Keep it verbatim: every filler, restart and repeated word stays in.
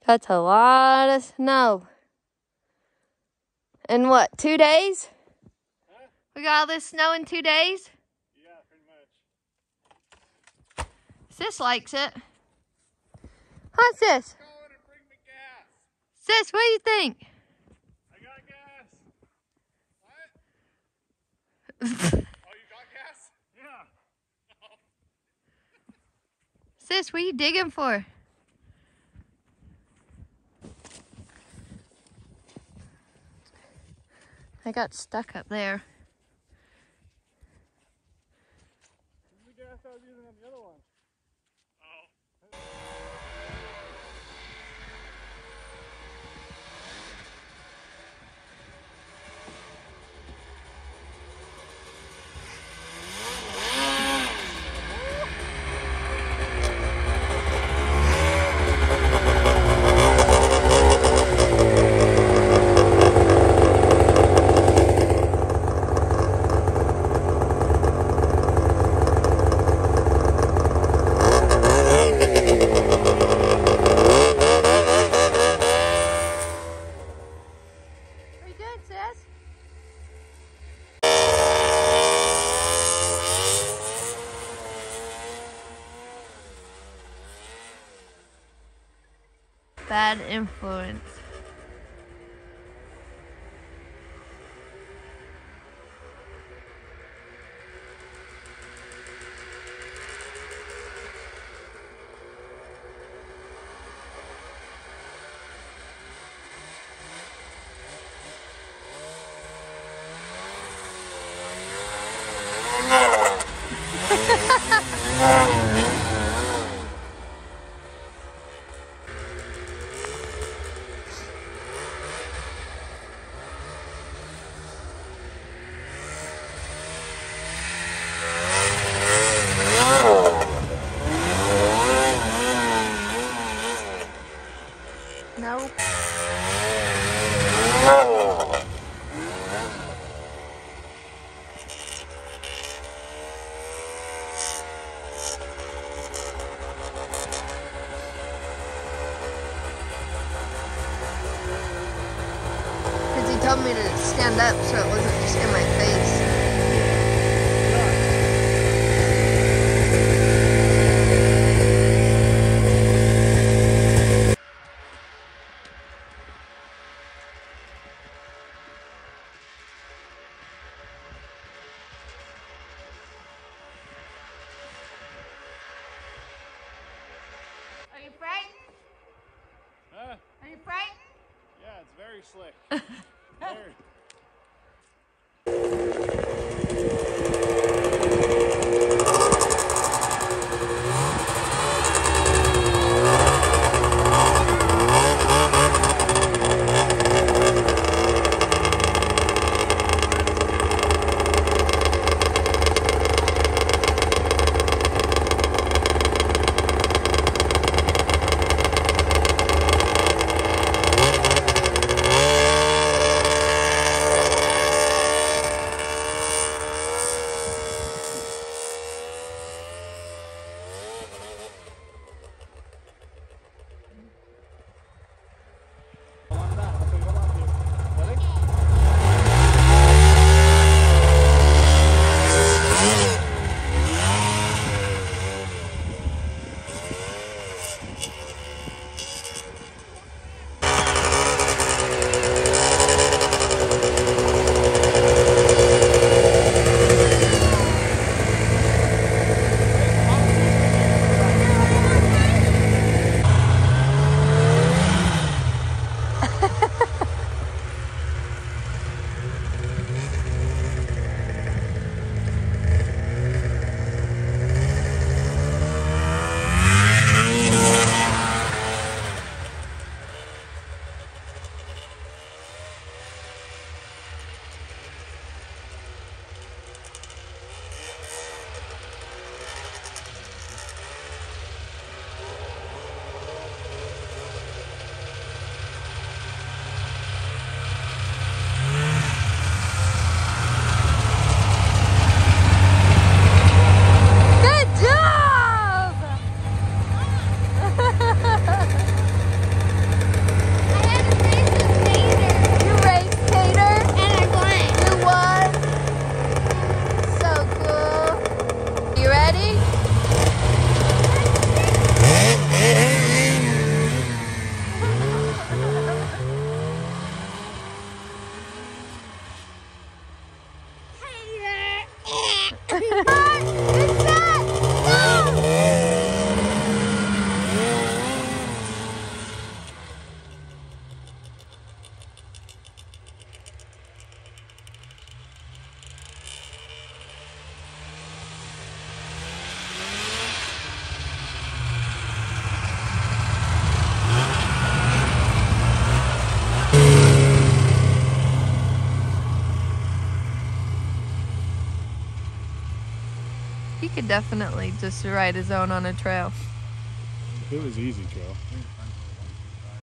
That's a lot of snow. In what, two days? Huh? We got all this snow in two days? Yeah, pretty much. Sis likes it. Huh, Sis? Call it and bring me gas. Sis, what do you think? I got gas. What? Oh, you got gas? Yeah. Sis, what are you digging for? I got stuck up there. This is the gas I was using on the other one. Oh. What are you doing, Sis? Bad influence. Nope. Because he told me to stand up so it wasn't just in my face. Are you frightened? Huh? Are you frightened? Yeah, it's very slick. Very. He could definitely just ride his own on a trail. It was easy trail.